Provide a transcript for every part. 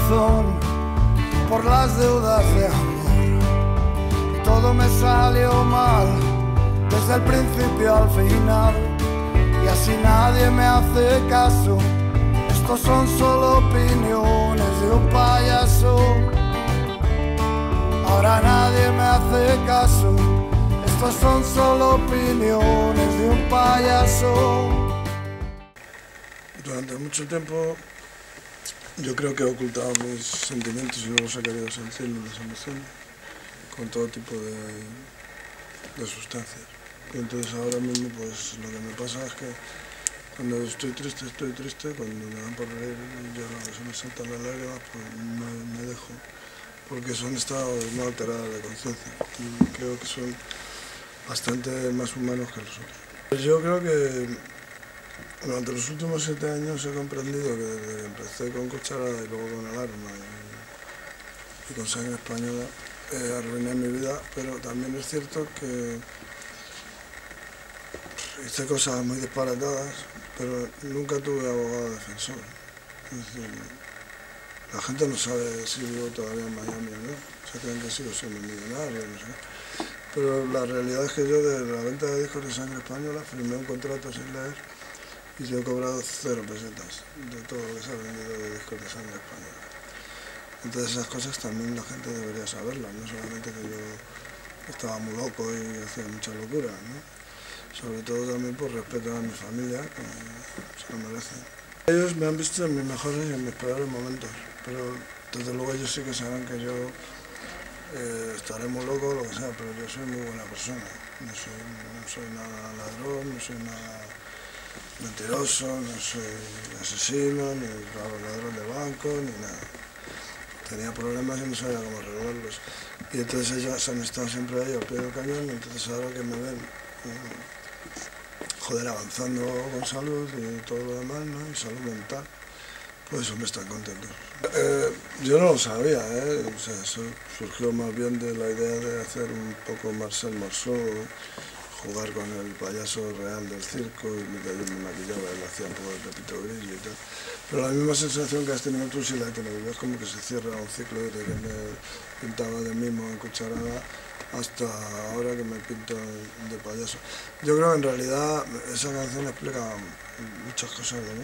corazón por las deudas de amor. Y todo me salió mal, desde el principio al final. Y así nadie me hace caso, estos son solo opiniones de un payaso. Ahora nadie me hace caso, estos son solo opiniones de un payaso. Durante mucho tiempo yo creo que he ocultado mis sentimientos y luego he querido sentir las emociones con todo tipo de sustancias. Y entonces ahora mismo pues lo que me pasa es que cuando estoy triste, cuando me dan por reír y se me saltan las lágrimas, pues me dejo, porque son estados no alterados de conciencia y creo que son bastante más humanos que los otros. Yo creo que durante los últimos 7 años he comprendido que desde que empecé con Cucharada y luego con Alarma y con Sangre Española arruiné mi vida, pero también es cierto que hice cosas muy disparatadas, pero nunca tuve abogado defensor. Es decir, la gente no sabe si vivo todavía en Miami o no, se creen que sigo siendo millonario, no sé. Pero la realidad es que yo de la venta de discos de Sangre Española firmé un contrato sin leer y yo he cobrado 0 pesetas de todo lo que se ha vendido de discos de Sangre Española. Entonces esas cosas también la gente debería saberlas, no solamente que yo estaba muy loco y hacía mucha locura, ¿no? Sobre todo también por respeto a mi familia, que se lo merecen. Ellos me han visto en mis mejores y en mis peores momentos, pero desde luego ellos sí que saben que yo estaré muy loco o lo que sea, pero yo soy muy buena persona. No soy nada ladrón, no soy nada mentiroso, no soy asesino, ni ladrón de banco, ni nada. Tenía problemas y no sabía cómo arreglarlos. Y entonces ellos han estado siempre ahí al pie del cañón, y entonces ahora que me ven, joder, avanzando con salud y todo lo demás, ¿no? Y salud mental, pues me están contentos. Yo no lo sabía, o sea, eso surgió más bien de la idea de hacer un poco Marcel Marceau, jugar con el payaso real del circo, y yo me maquillaba, él hacía un poco de Pepito Grillo y tal. Pero la misma sensación que has tenido tú sí la he tenido yo, es como que se cierra un ciclo desde que me pintaba de mimo en Cucharada hasta ahora que me pinto de payaso. Yo creo que en realidad esa canción explica muchas cosas de mí,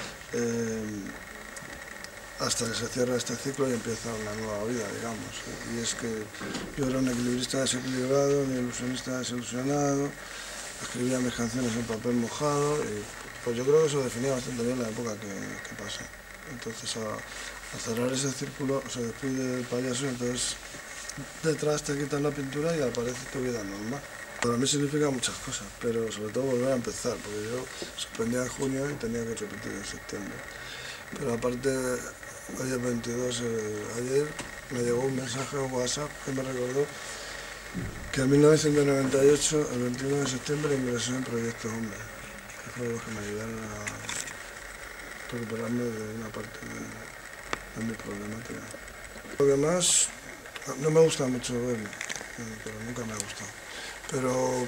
hasta que se cierra este ciclo y empieza una nueva vida, digamos. Y es que yo era un equilibrista desequilibrado, un ilusionista desilusionado, escribía mis canciones en papel mojado y pues yo creo que eso definía bastante bien la época que pasé. Entonces a cerrar ese círculo se despide el payaso y entonces detrás te quitas la pintura y aparece tu vida normal. Para mí significa muchas cosas, pero sobre todo volver a empezar, porque yo suspendía en junio y tenía que repetir en septiembre. Pero aparte, hoy es 22, ayer me llegó un mensaje en WhatsApp que me recordó que en 1998, el 21 de septiembre, ingresé en Proyecto Hombre, que fue los que me ayudaron a recuperarme de una parte de mi problemática. Lo que más, no me gusta mucho verme, pero nunca me ha gustado. Pero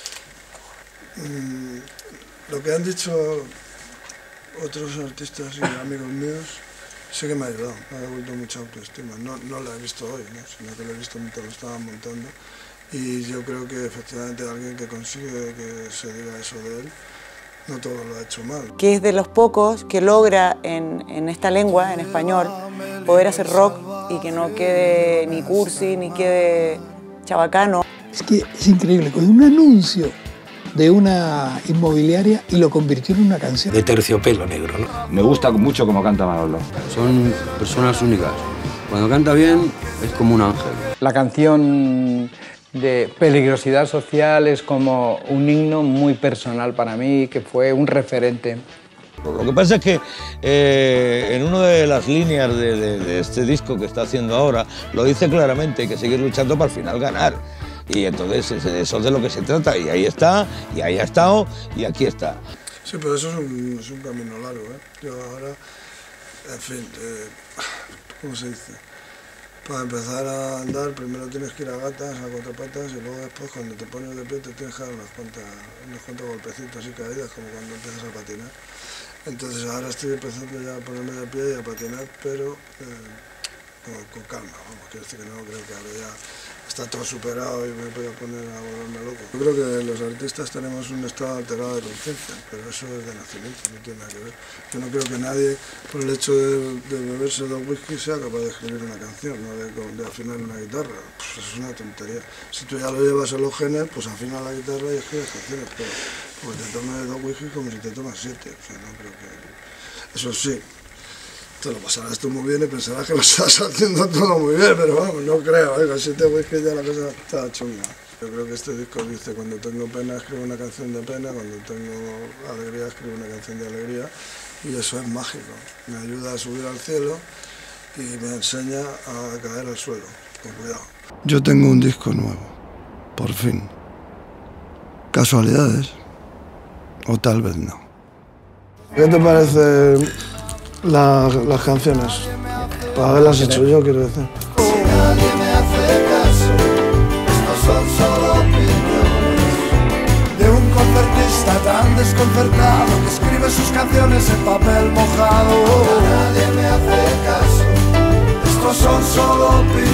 lo que han dicho otros artistas y amigos míos sí que me ha ayudado, me ha devuelto mucha autoestima. No la he visto hoy, ¿no? Sino que la he visto mientras lo estaba montando. Y yo creo que efectivamente alguien que consigue que se diga eso de él, no todo lo ha hecho mal. Que es de los pocos que logra en esta lengua, en español, poder hacer rock y que no quede ni cursi, ni quede chabacano. Es que es increíble, con un anuncio de una inmobiliaria y lo convirtió en una canción. De terciopelo negro, ¿no? Me gusta mucho cómo canta Manolo. Son personas únicas. Cuando canta bien es como un ángel. La canción de Peligrosidad Social es como un himno muy personal para mí, que fue un referente. Lo que pasa es que en una de las líneas de este disco que está haciendo ahora, lo dice claramente, hay que seguir luchando para al final ganar. Y entonces eso es de lo que se trata, y ahí está, y ahí ha estado, y aquí está. Sí, pero eso es un camino largo, ¿eh? Yo ahora, en fin, ¿cómo se dice? Para empezar a andar, primero tienes que ir a gatas, a 4 patas, y luego después, cuando te pones de pie, te tienes que dar unos cuantos golpecitos y caídas, como cuando empiezas a patinar. Entonces ahora estoy empezando ya a ponerme de pie y a patinar, pero con calma, vamos, quiero decir que no creo que ahora ya está todo superado y me voy a poner a volverme loco. Yo creo que los artistas tenemos un estado alterado de conciencia, pero eso es de nacimiento, no tiene nada que ver. Yo no creo que nadie, por el hecho de beberse 2 whisky, sea capaz de escribir una canción, no de afinar una guitarra. Pues eso es una tontería. Si tú ya lo llevas en los genes, pues afina la guitarra y escribes canciones, pero pues te tomes 2 whisky como si te tomas 7. O sea, no creo que... Eso sí, te lo pasarás tú muy bien y pensarás que lo estás haciendo todo muy bien, pero vamos, no creo, con 7 whisky ya la cosa está chunga. Yo creo que este disco dice, cuando tengo pena escribo una canción de pena, cuando tengo alegría escribo una canción de alegría, y eso es mágico. Me ayuda a subir al cielo y me enseña a caer al suelo, con cuidado. Yo tengo un disco nuevo, por fin. ¿Casualidades? O tal vez no. ¿Qué te parece las canciones? Para haberlas hecho yo, quiero decir. Si nadie me hace caso, estos son solo opiniones de un concertista tan desconcertado que escribe sus canciones en papel mojado. Nadie me hace caso, estos son solo opiniones.